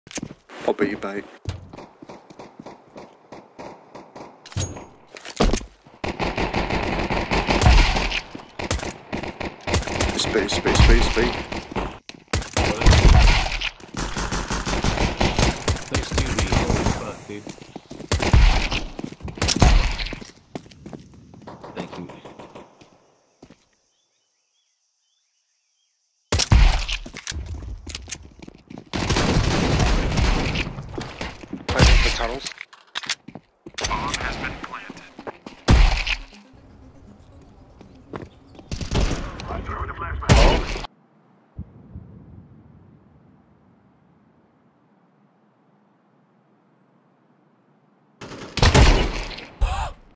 I'll be your bait. Speed. Those two be holy fuck, dude. Thank you. Planting the tunnels. Bomb has been planted. I'm throwing a flashbang.